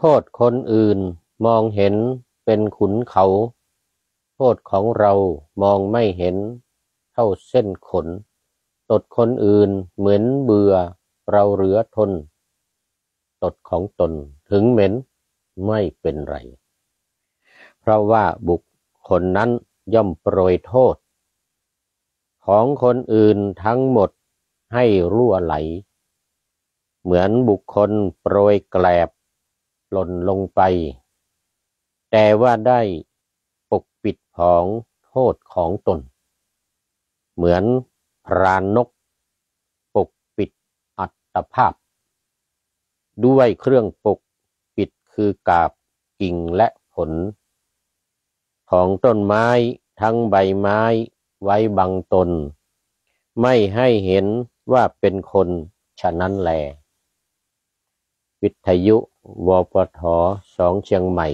โทษคนอื่นมองเห็นเป็นขุนเขาโทษของเรามองไม่เห็นเท่าเส้นขนตดคนอื่นเหมือนเบื่อเราเหลือทนตดของตนถึงเหม็นไม่เป็นไรเพราะว่าบุคคลนั้นย่อมโปรยโทษของคนอื่นทั้งหมดให้รั่วไหลเหมือนบุคคลโปรยแกลบหล่นลงไปแต่ว่าได้ปกปิดของโทษของตนเหมือนพรานนกปกปิดอัตภาพด้วยเครื่องปกปิดคือกาบกิ่งและผลของต้นไม้ทั้งใบไม้ไว้บังตนไม่ให้เห็นว่าเป็นคนฉะนั้นแลวิทยุวปท2เชียงใหม่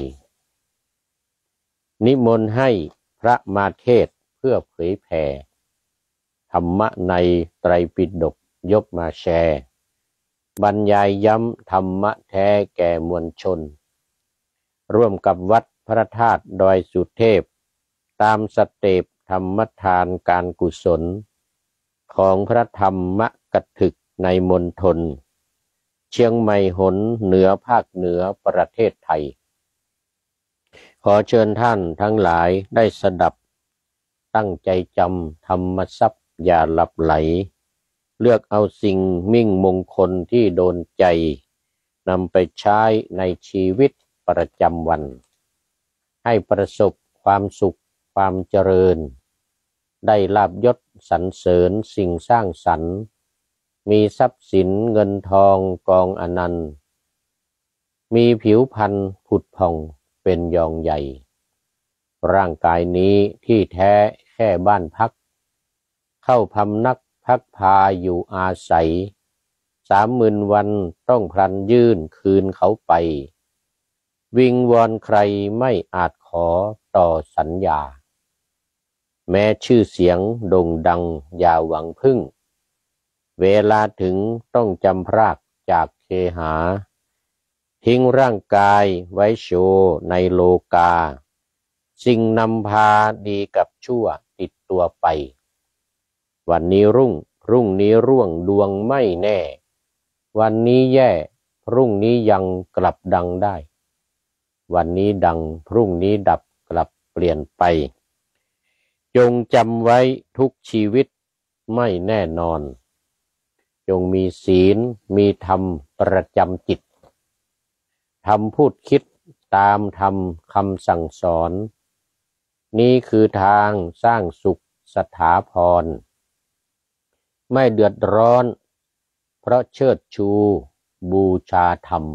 นิมนต์ให้พระมาเทศน์เพื่อเผยแผ่ธรรมะในไตรปิฎกยกมาแชร์บรรยายย้ำธรรมะแท้แก่มวลชนร่วมกับวัดพระธาตุดอยสุเทพตามสเต็ปธรรมทานการกุศลของพระธรรมกถึกในมณฑลเชียงใหม่หนเหนือภาคเหนือประเทศไทยขอเชิญท่านทั้งหลายได้สดับตั้งใจจำธรรมทรัพย์อย่าหลับไหลเลือกเอาสิ่งมิ่งมงคลที่โดนใจนำไปใช้ในชีวิตประจำวันให้ประสบความสุขความเจริญได้ลาภยศสรรเสริญสิ่งสร้างสรรค์มีทรัพย์สินเงินทองกองอนันต์มีผิวพรรณผุดผ่องเป็นยองใหญ่ร่างกายนี้ที่แท้แค่บ้านพักเข้าพำนักพักพาอยู่อาศัย30,000 วันต้องพลันยื่นคืนเขาไปวิงวอนใครไม่อาจขอต่อสัญญาแม้ชื่อเสียงโด่งดังอย่าหวังพึ่งเวลาถึงต้องจำพรากจากเคหาทิ้งร่างกายไว้โชว์ในโลกาสิ่งนำพาดีกับชั่วติดตัวไปวันนี้รุ่งพรุ่งนี้ร่วงดวงไม่แน่วันนี้แย่พรุ่งนี้ยังกลับดังได้วันนี้ดังพรุ่งนี้ดับกลับเปลี่ยนไปจงจำไว้ทุกชีวิตไม่แน่นอนจงมีศีลมีธรรมประจำจิตทำพูดคิดตามธรรมคำสั่งสอนนี้คือทางสร้างสุขสถาพรไม่เดือดร้อนเพราะเชิดชูบูชาธรรม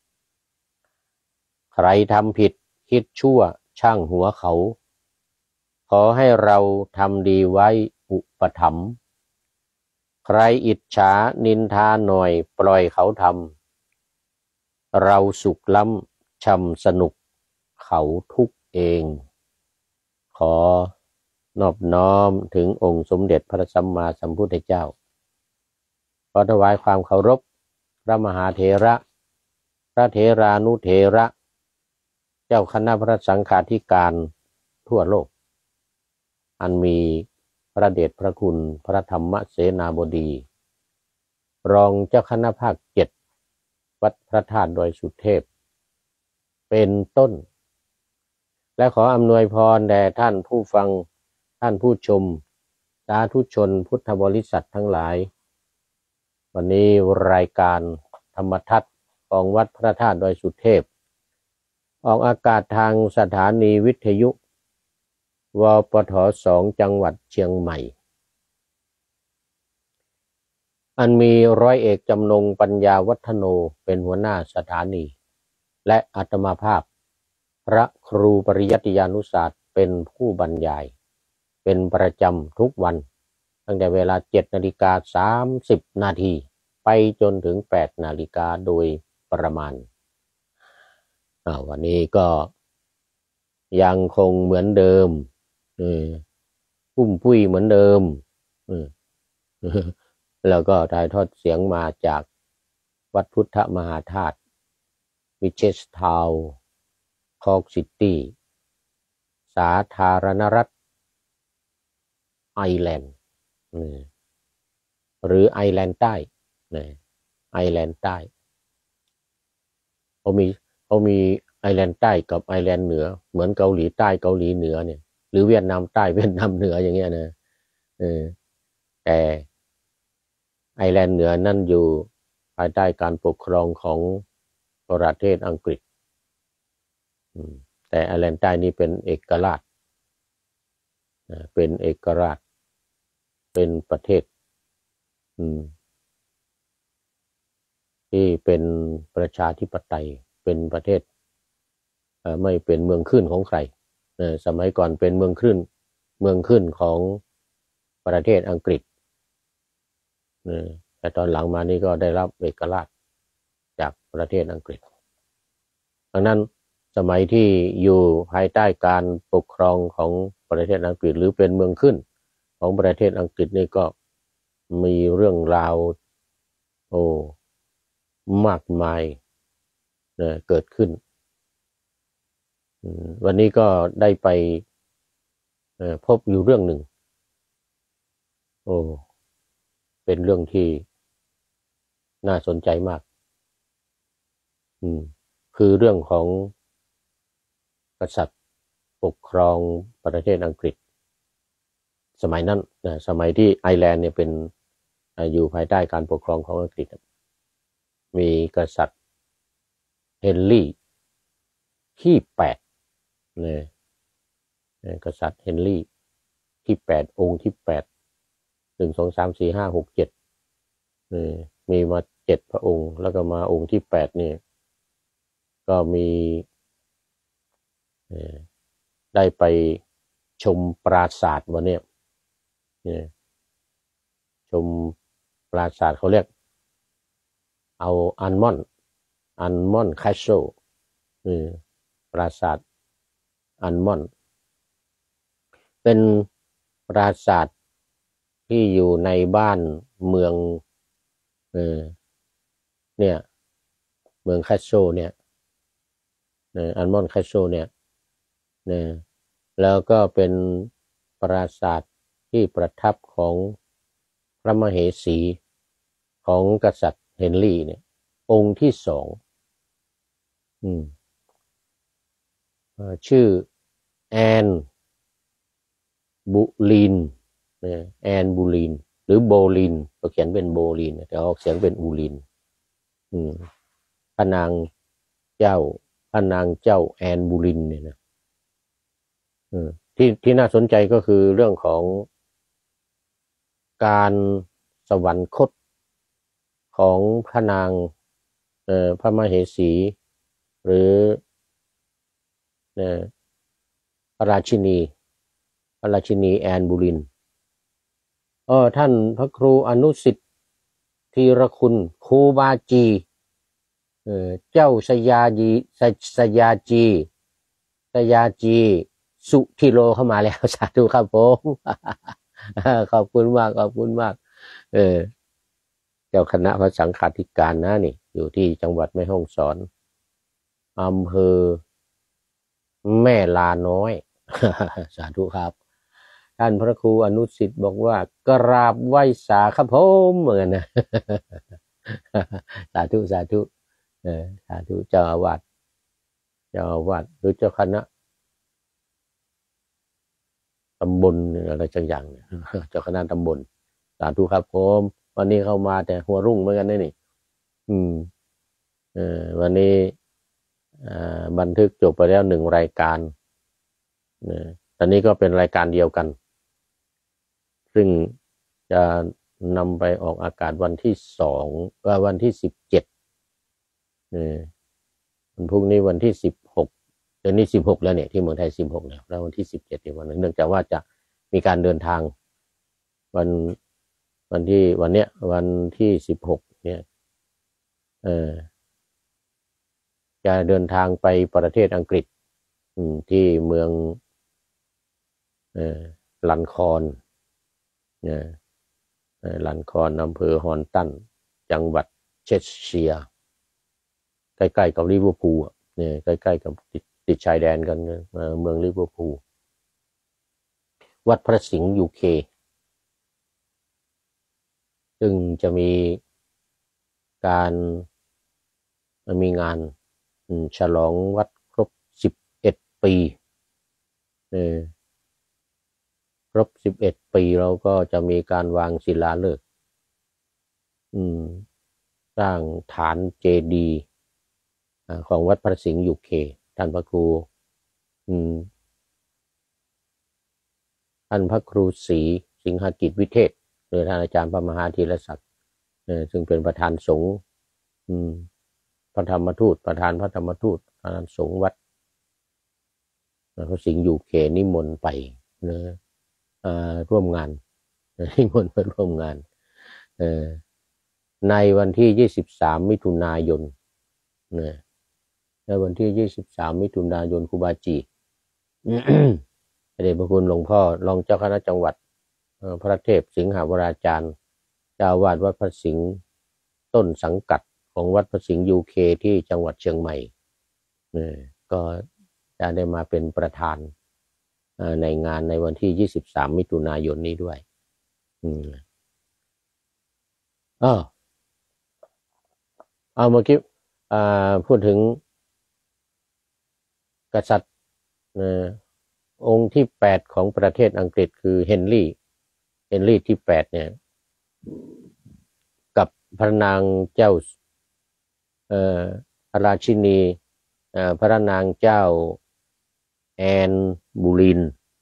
ใครทำผิดคิดชั่วช่างหัวเขาขอให้เราทำดีไว้อุปถัมภ์ใครอิจฉานินทาหน่อยปล่อยเขาทำเราสุขล้ำช่ำสนุกเขาทุกข์เองขอนอบน้อมถึงองค์สมเด็จพระสัมมาสัมพุทธเจ้าขอถวายความเคารพพระมหาเถระพระเถรานุเถระเจ้าคณะพระสังฆาธิการทั่วโลกอันมีพระเดชพระคุณพระธรรมเสนาบดีรองเจ้าคณะภาค7วัดพระธาตุดอยสุเทพเป็นต้นและขออำนวยพรแด่ท่านผู้ฟังท่านผู้ชมสาธุชนพุทธบริษัททั้งหลายวันนี้รายการธรรมทัศน์ของวัดพระธาตุดอยสุเทพออกอากาศทางสถานีวิทยุวปท2จังหวัดเชียงใหม่อันมีร้อยเอกจำนงปัญญาวัฒโนเป็นหัวหน้าสถานีและอาตมาภาพพระครูปริยัติยานุศาสตร์เป็นผู้บรรยายเป็นประจำทุกวันตั้งแต่เวลา 7:30 นาทีไปจนถึง 8 นาฬิกาโดยประมาณวันนี้ก็ยังคงเหมือนเดิมปุ้มปุ้ยเหมือนเดิมแล้วก็ถ่ายทอดเสียงมาจากวัดพุทธมหาธาตุมิเชสทาวน์คอร์กซิตี้สาธารณรัฐไอร์แลนด์หรือไอร์แลนด์ใต้ไอร์แลนด์ใต้เขามีไอร์แลนด์ใต้กับไอร์แลนด์เหนือเหมือนเกาหลีใต้เกาหลีเหนือเนี่ยหรือเวียดนามใต้เวียดนามเหนืออย่างเงี้ยนะแต่ไอร์แลนด์เหนือนั่นอยู่ภายใต้การปกครองของประเทศอังกฤษแต่ไอร์แลนด์ใต้นี่เป็นเอกราชเป็นเอกราชเป็นประเทศที่เป็นประชาธิปไตยเป็นประเทศไม่เป็นเมืองขึ้นของใครสมัยก่อนเป็นเมืองขึ้นของประเทศอังกฤษแต่ตอนหลังมานี่ก็ได้รับเอกราชจากประเทศอังกฤษดังนั้นสมัยที่อยู่ภายใต้การปกครองของประเทศอังกฤษหรือเป็นเมืองขึ้นของประเทศอังกฤษนี่ก็มีเรื่องราวมากมายเกิดขึ้นวันนี้ก็ได้ไปพบอยู่เรื่องหนึ่งเป็นเรื่องที่น่าสนใจมากคือเรื่องของกษัตริย์ปกครองประเทศอังกฤษสมัยนั้นสมัยที่ไอร์แลนด์เนี่ยเป็นอยู่ภายใต้การปกครองของอังกฤษมีกษัตริย์เฮนรี่ที่8กษัตริย์เฮนรี่ที่8องค์ที่8 1 2 3 4 5 6 7มีมา7พระองค์แล้วก็มาองค์ที่8นี่ก็มีได้ไปชมปราสาทวันนี้ชมปราสาทเขาเรียกเอาอัลมอนด์แคสเซิลปราสาทอัลมอนด์เป็นปราสาทที่อยู่ในบ้านเมืองเนี่ยเมืองแคสเซิลเนี่ยอัลมอนด์แคสเซิลเนี่ยแล้วก็เป็นปราสาทที่ประทับของพระมเหสีของกษัตริย์เฮนรี่เนี่ยองค์ที่2ชื่อแอนบูลินแอนบูลินหรือโบลินก็เขียนเป็นโบลินแต่ออกเสียงเป็นอูลินพระนางเจ้าแอนบูลินเนี่ยนะที่น่าสนใจก็คือเรื่องของการสวรรคตของพระนางพระมเหสีหรือพระราชินีแอนบูลินท่านพระครูอนุสิทธิ์ธีรคุณครูบาจีเจ้าสยาจีสุธิโลเข้ามาแล้วสาธุครับผมขอบคุณมากเจ้าคณะพระสังฆาธิการนะนี่อยู่ที่จังหวัดแม่ฮ่องสอนอำเภอแม่ลาน้อยสาธุครับท่านพระครูอนุสิทธิ์บอกว่ากราบไหว้สาครับผมเหมือนนะสาธุสาธุเจ้าอาวาสหรือเจ้าคณะตำบลอะไรสักอย่างเนี่ยเจ้าคณะตำบลสาธุครับผมวันนี้เข้ามาแต่หัวรุ่งเหมือนกันนี่วันนี้บันทึกจบไปแล้ว1รายการตอนนี้ก็เป็นรายการเดียวกันซึ่งจะนำไปออกอากาศวันที่วันที่17วันพรุ่งนี้วันที่16เดือนนี้16แล้วเนี่ยที่เมืองไทย16แล้ววันที่17อีกวันนึงเนื่องจากว่าจะมีการเดินทางวันที่16เนี่ยจะเดินทางไปประเทศอังกฤษที่เมืองลันคอร์อำเภอฮอนตันจังหวัดเชสเชียร์ใกล้ๆกับลิเวอร์พูลเนี่ยใกล้ๆกับติดชายแดนกันเมืองลิเวอร์พูลวัดพระสิงห์ UK ซึ่งจะมีการมีงานฉลองวัดครบ11 ปีครบ11 ปีเราก็จะมีการวางศิลาฤกษ์สร้างฐานเจดีย์ของวัดพระสิงห์ UK ท่านพระครูศรีสิงหกิจวิเทศหรือท่านอาจารย์พระมหาธีรศักดิ์ซึ่งเป็นประธานสงฆ์พระธรรมทูตประธานพระธรรมทูตประธานสงฆ์วัดพระสิงห์ UK นิมนต์ไปร่วมงานนิมนต์ไปร่วมงานในวันที่23 มิถุนายนในวันที่23 มิถุนายนครูบาจีพระเดชพระคุณหลวงพ่อรองเจ้าคณะจังหวัดพระเทพสิงหวราจารย์เจ้าวาดวัดพระสิงห์ต้นสังกัดของวัดพระสิงห์ UK ที่จังหวัดเชียงใหม่ก็จะได้มาเป็นประธานในงานในวันที่23 มิถุนายนนี้ด้วยเอาเมื่อกี้พูดถึงกษัตริย์องค์ที่8ของประเทศอังกฤษคือเฮนรี่ที่8เนี่ยกับพระนางเจ้าพระราชินีพระนางเจ้าแอนบูลิน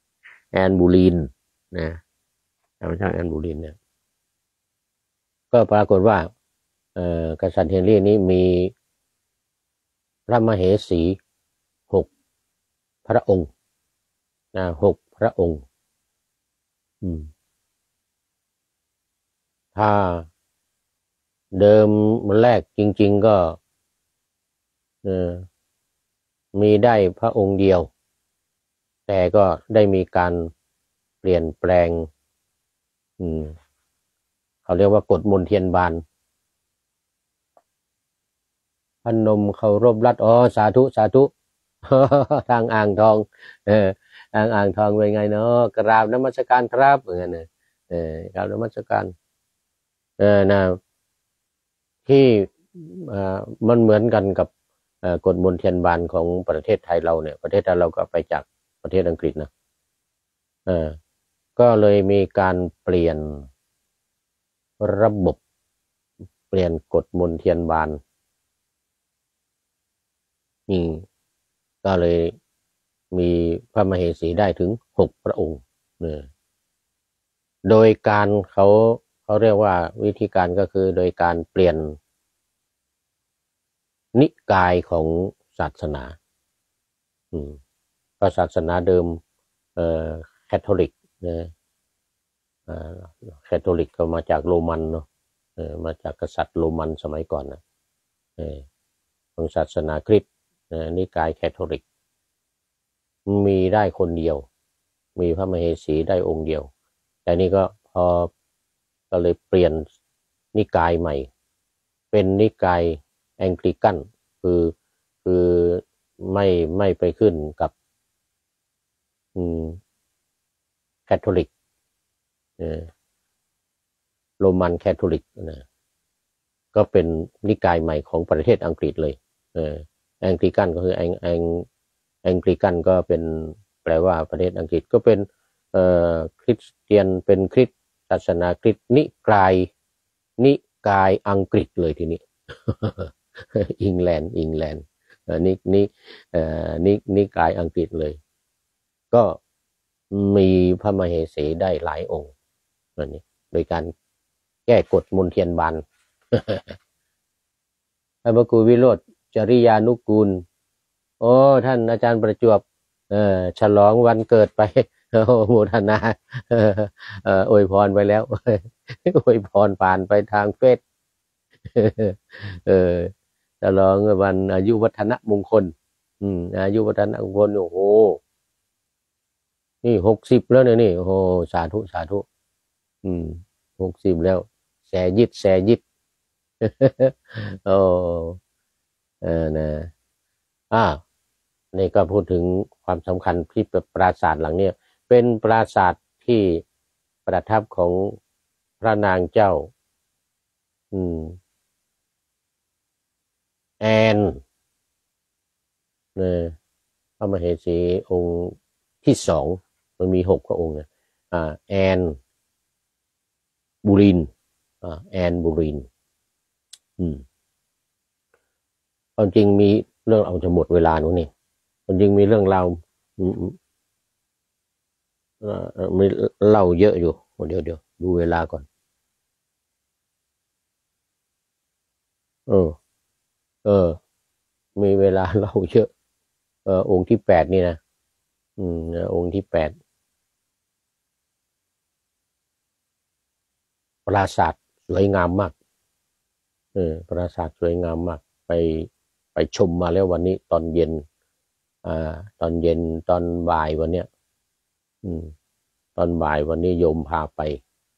นะพระเจ้าแอนบูลินเนี่ยก็ปรากฏว่ากษัตริย์เฮนรี่นี้มีพระมเหสี6 พระองค์6 พระองค์ถ้าเดิมแรกจริงๆก็มีได้พระองค์เดียวแต่ก็ได้มีการเปลี่ยนแปลงเขาเรียกว่ากฎมนเทียนบานพนมเคารพรัตน์สาธุทางอ่างทองทางอ่างทองเป็นไงเนาะกราบนมัสการครับเหมือนกันกราบนมัสการนะที่มันเหมือนกันกับกฎมนเทียนบานของประเทศไทยเราเนี่ยประเทศไทยเราก็ไปจากประเทศอังกฤษนะก็เลยมีการเปลี่ยนระบบเปลี่ยนกฎมนเทียนบานก็เลยมีพระมเหสีได้ถึง6 พระองค์โดยการเขาเรียกว่าวิธีการก็คือโดยการเปลี่ยนนิกายของศาสนาก็ศาสนาเดิมแคทอลิกแคทอลิกก็มาจากโรมันเนาะมาจากกษัตริย์โรมันสมัยก่อนนะของศาสนาคริสต์นิกายแคทอลิกมีได้คนเดียวมีพระมเหสีได้องค์เดียวแต่นี่ก็ก็เลยเปลี่ยนนิกายใหม่เป็นนิกายแองกลิกันคือไม่ไปขึ้นกับแคทอลิกโรมันแคทอลิกก็เป็นนิกายใหม่ของประเทศอังกฤษเลยแองกลิกันก็คือแองกลิกันก็เป็นแปลว่าประเทศอังกฤษก็เป็นคริสเตียนเป็นคริสต์ศาสนาคริสต์นิกายอังกฤษเลยทีนี้อังแลนด์นิกายอังกฤษเลยก็มีพระมเหสีได้หลายองค์นี่โดยการแก้กฎมนเทียนบานพระครูวิโรจน์จริยานุกูลท่านอาจารย์ประจวบฉลองวันเกิดไปโมทนาอวยพรไปแล้วอวยพรผ่านไปทางเฟซฉลองวันอายุวัฒนมงคลอายุวัฒนมงคลโอ้โหนี่60แล้วเนี่ยนี่โอ้โหสาธุ60แล้วแสยิดโอ้นะนี่ก็พูดถึงความสำคัญที่ปราสาทหลังเนี้ยเป็นปราสาทที่ประทับของพระนางเจ้าแอนเนี่ยพระมเหสีองค์ที่สองมันมี6 พระองค์เนี่ยแอนบุรินทร์แอนบุรินทร์ความจริงมีเรื่องเอาจะหมดเวลาหนูนี่ความจริงมีเรื่องราวมีเล่าเยอะอยู่เดี๋ยวดูเวลาก่อนเออมีเวลาเล่าเยอะองค์ที่8นี่นะองค์ที่8ปราสาทสวยงามมากปราสาทสวยงามมากไปชมมาแล้ววันนี้ตอนเย็นตอนเย็นตอนบ่ายวันเนี้ยตอนบ่ายวันนี้โยมพาไป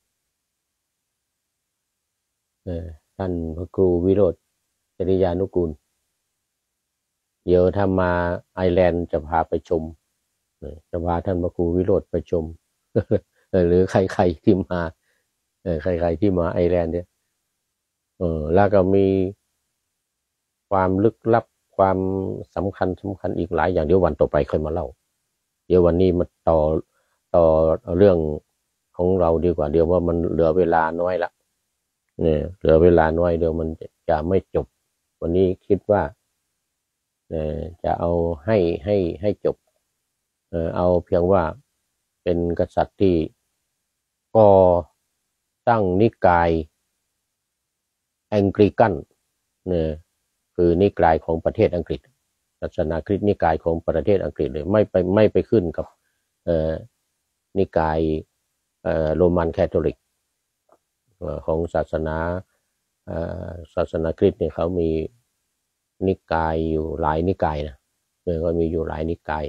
ท่านพระครูวิโรจน์จริยานุกูลเดี๋ยวถ้ามาไอร์แลนด์จะพาไปชมจะพาท่านพระครูวิโรจน์ไปชมหรือใครที่มาใครที่มาไอร์แลนด์เนี่ยแล้วก็มีความลึกลับความสำคัญอีกหลายอย่างเดี๋ยววันต่อไปค่อยมาเล่าเดี๋ยววันนี้มาต่อเรื่องของเราดีกว่าเดี๋ยวว่ามันเหลือเวลาน้อยละเนี่ยเหลือเวลาน้อยเดี๋ยวมันจะไม่จบวันนี้คิดว่าจะเอาให้จบเอาเพียงว่าเป็นกษัตริย์ที่ก่อตั้งนิกายแองกลิกันเนี่ยคือนิกายของประเทศอังกฤษศาสนาคริสต์นิกายของประเทศอังกฤษเลยไม่ไปขึ้นกับนิกายโรมันคาทอลิกของศาสนาคริสต์เนี่ยเขามีนิกายอยู่หลายนิกายนะก็มีอยู่หลายนิกาย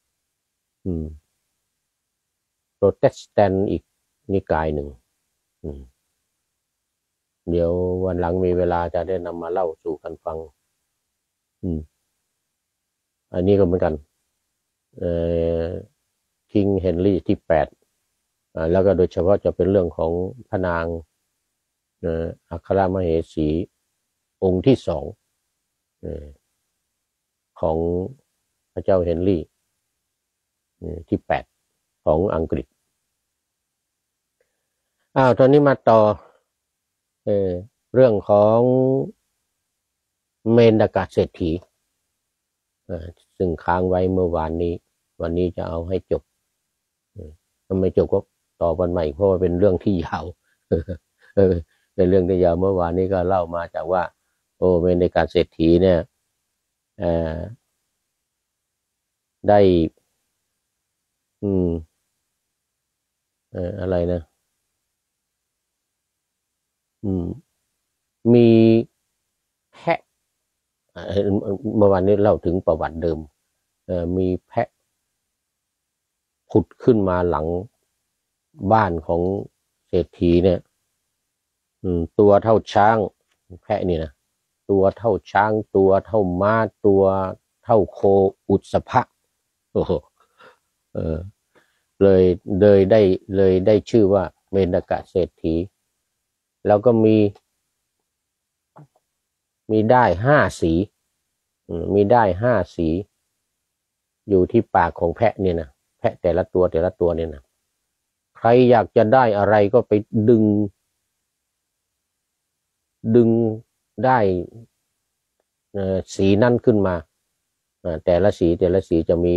โปรเตสแตนต์อีกนิกายหนึ่งเดี๋ยววันหลังมีเวลาจะได้นำมาเล่าสู่กันฟังอันนี้ก็เหมือนกันคิงเฮนรี่ที่8แล้วก็โดยเฉพาะจะเป็นเรื่องของพระนางอัครมเหสีองค์ที่2ของพระเจ้าเฮนรี่ที่8ของอังกฤษตอนนี้มาต่อเรื่องของเมนดากาศเศรษฐีซึ่งค้างไว้เมื่อวานนี้วันนี้จะเอาให้จบถ้าไม่จบก็ต่อวันใหม่เพราะว่าเป็นเรื่องที่ยาวเป็นเรื่องที่ยาวเมื่อวานนี้ก็เล่ามาจากว่าเมนดากาศเศรษฐีเนี่ยได้อะไรนะมีแพะเมื่อวานนี้เล่าถึงประวัติเดิมมีแพะผุดขึ้นมาหลังบ้านของเศรษฐีเนี่ยตัวเท่าช้างแพะนี่นะตัวเท่าช้างตัวเท่าม้าตัวเท่าโคอุศภะเลยได้ชื่อว่าเมนกะเศรษฐีแล้วก็มีได้5 สีมีได้5 สีอยู่ที่ปากของแพะเนี่ยนะแพะแต่ละตัวเนี่ยนะใครอยากจะได้อะไรก็ไปดึงได้สีนั่นขึ้นมาแต่ละสีจะมี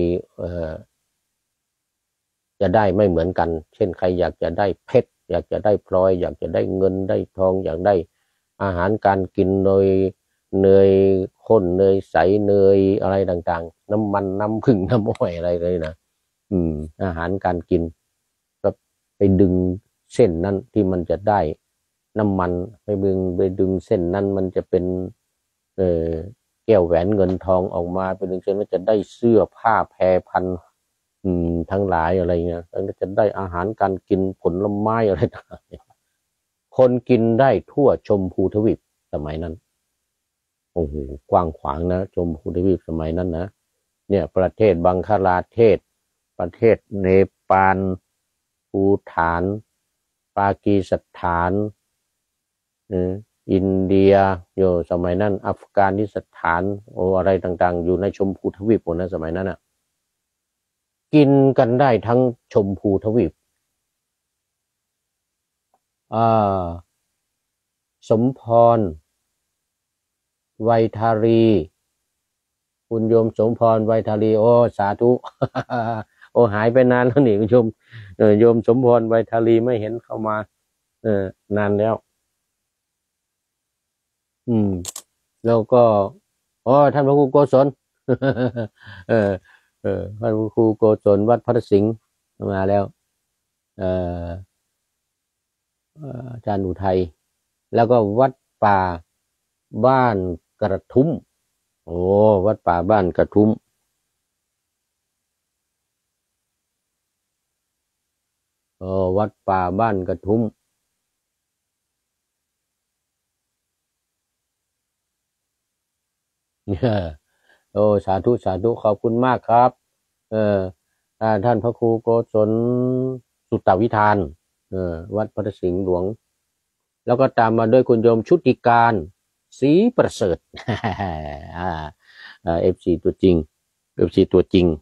จะได้ไม่เหมือนกันเช่นใครอยากจะได้เพชรอยากจะได้พลอยอยากจะได้เงินได้ทองอยากได้อาหารการกินเนยข้นเนยใสเนยอะไรต่างๆน้ำมันน้ำผึ้งน้ำอ้อยอะไรเลยนะอาหารการกินก็ไปดึงเส้นนั้นที่มันจะได้น้ำมันไปดึงเส้นนั้นมันจะเป็นแก้วแหวนเงินทองออกมาไปดึงเส้นมันจะได้เสื้อผ้าแพรพันทั้งหลายอะไรเงี้ยแล้วจะได้อาหารการกินผลไม้อะไรต่างๆคนกินได้ทั่วชมพูทวีปสมัยนั้นโอ้โหกว้างขวางนะชมพูทวีปสมัยนั้นนะเนี่ยประเทศบังคลาเทศประเทศเนปาลภูฏานปากีสถานอินเดียอยู่สมัยนั้นอัฟกานิสถานโออะไรต่างๆอยู่ในชมพูทวีปหมดนะสมัยนั้นอ่ะกินกันได้ทั้งชมพูทวีปสมพรไวทารีคุณโยมสมพรไวทารีโอสาธุ โอหายไปนานแล้วนี่คุณโยมโยมสมพรไวทารีไม่เห็นเข้ามานานแล้วแล้วก็ท่านพระครูโกศล เออท่านพระครูโกศลวัดพระสิงห์มาแล้วเอ่ออาจารย์อุทัยแล้วก็วัดป่าบ้านกระทุ้มวัดป่าบ้านกระทุ้มวัดป่าบ้านกระทุ้มสาธุสาธุขอบคุณมากครับท่านพระครูโกศลสุตตวิธานวัดพระสิงห์หลวงแล้วก็ตามมาด้วยคุณโยมชุติการศรีประเสริฐFC ตัวจริง FC ตัวจริง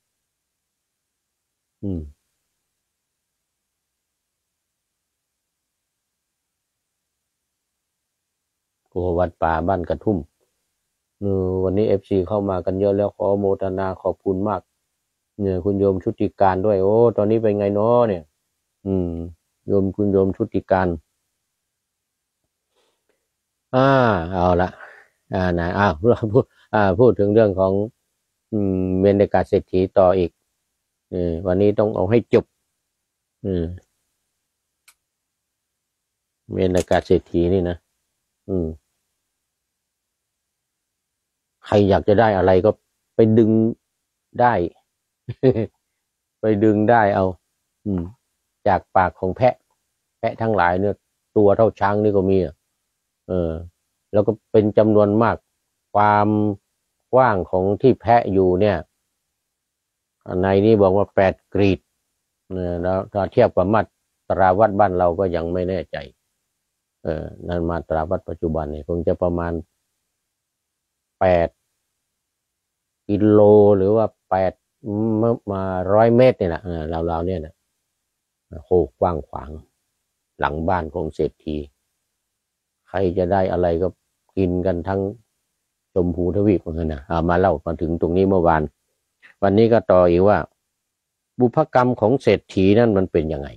วัดป่าบ้านกระทุ่มวันนี้ FC เข้ามากันเยอะแล้วขอโมทนาขอบคุณมากเนี่ยคุณโยมชุติการด้วยตอนนี้เป็นไงเนาะเนี่ยคุณโยมชุติการเอาละนะพูดถึงเรื่องของเมนกาเศรษฐีต่ออีกวันนี้ต้องเอาให้จบเมนกาเศรษฐีนี่นะใครอยากจะได้อะไรก็ไปดึงได้ ไปดึงได้เอาจากปากของแพะทั้งหลายเนี่ยตัวเท่าช้างนี่ก็มีแล้วก็เป็นจำนวนมากความกว้างของที่แพะอยู่เนี่ยในนี้บอกว่า8 กรีดแล้วถ้าเทียบกับมาตราวัดบ้านเราก็ยังไม่แน่ใจนั่นมาตราวัดปัจจุบันเนี่ยคงจะประมาณ8 กิโลหรือว่ามา100 เมตรเนี่ยนะเราเนี่ยนะโหกว้างขวางหลังบ้านของเศรษฐีใครจะได้อะไรก็กินกันทั้งชมพูทวีปเหมือนกันนะมาเล่ามาถึงตรงนี้เมื่อวานวันนี้ก็ต่ออีกว่าบุพกรรมของเศรษฐีนั่นมันเป็นยังไง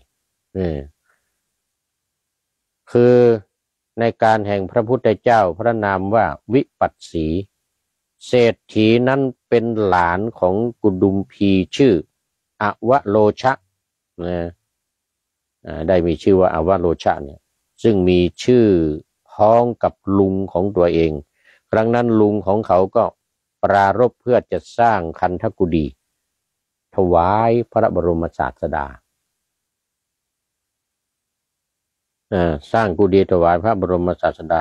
คือในการแห่งพระพุทธเจ้าพระนามว่าวิปัสสีเศรษฐีนั้นเป็นหลานของกุดุมพีชื่ออวโลชะได้มีชื่อว่าอวโลชะเนี่ยซึ่งมีชื่อพ้องกับลุงของตัวเองครั้งนั้นลุงของเขาก็ปรารภเพื่อจะสร้างคันธกุฎีถวายพระบรมศาสดาสร้างกุฎีถวายพระบรมศาสดา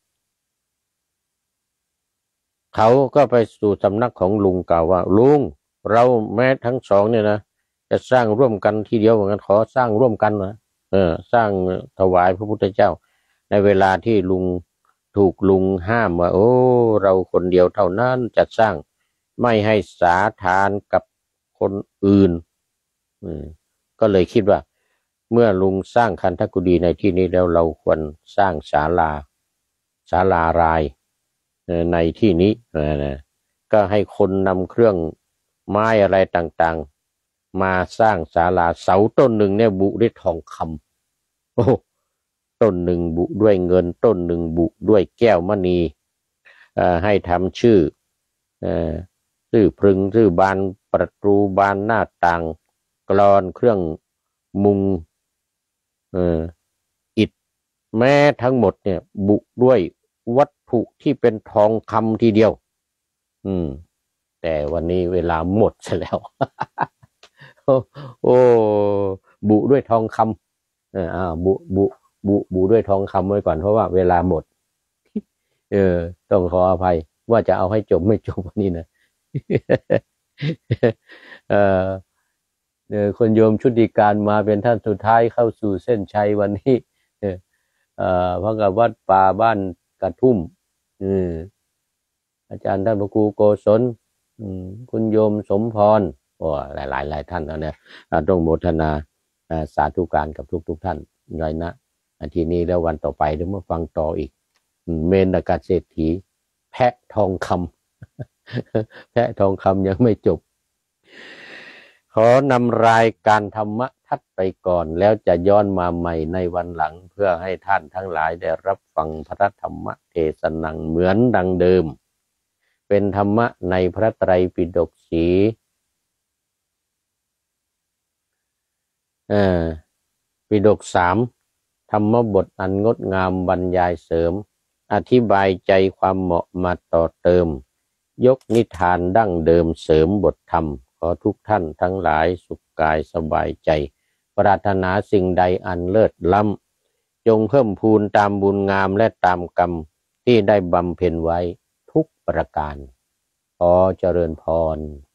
เขาก็ไปสู่สำนักของลุงกล่าวว่าลุงเราแม้ทั้งสองเนี่ยนะจะสร้างร่วมกันทีเดียวเหมือนกันขอสร้างร่วมกันนะสร้างถวายพระพุทธเจ้าในเวลาที่ลุงถูกลุงห้ามว่าเราคนเดียวเท่านั้นจะสร้างไม่ให้สาทานกับคนอื่นก็เลยคิดว่าเมื่อลุงสร้างคันธกุฎีในที่นี้แล้วเราควรสร้างศาลารายในที่นี้ก็ให้คนนำเครื่องไม้อะไรต่างๆมาสร้างศาลาเสาต้นหนึ่งเนี่ยบุด้วยทองคำต้นหนึ่งบุด้วยเงินต้นหนึ่งบุด้วยแก้วมณีให้ทำชื่อพรึงชื่อบานประตูบานหน้าต่างกลอนเครื่องมุงอิฐแม้ทั้งหมดเนี่ยบุด้วยวัตถุที่เป็นทองคำทีเดียวแต่วันนี้เวลาหมดซะแล้ว บุด้วยทองคำบุด้วยทองคำไว้ก่อนเพราะว่าเวลาหมดเออต้องขออภัยว่าจะเอาให้จบไม่จบวันนี้นะเออคนโยมชุติการมาเป็นท่านสุดท้ายเข้าสู่เส้นชัยวันนี้เออพระกับวัดป่าบ้านกระทุ่มอืมอาจารย์ท่านพระครูโกศลคุณโยมสมพรโอ้หลายท่านแล้วเนี่ยต้องโมทนาสาธุการกับทุกท่านเลยนะอาทิตย์นี้แล้ววันต่อไปเดี๋ยวมาฟังต่ออีกเมนกาเศรษฐีแพะทองคำแพะทองคำยังไม่จบขอนำรายการธรรมะทัดไปก่อนแล้วจะย้อนมาใหม่ในวันหลังเพื่อให้ท่านทั้งหลายได้รับฟังพระธรรมเทศนาเหมือนดังเดิมเป็นธรรมะในพระไตรปิฎกสีปิฎก3ธรรมบทอันงดงามบรรยายเสริมอธิบายใจความเหมาะมาต่อเติมยกนิทานดั้งเดิมเสริมบทธรรมขอทุกท่านทั้งหลายสุขกายสบายใจปรารถนาสิ่งใดอันเลิศล้ำจงเพิ่มพูนตามบุญงามและตามกรรมที่ได้บำเพ็ญไว้ทุกประการขอเจริญพร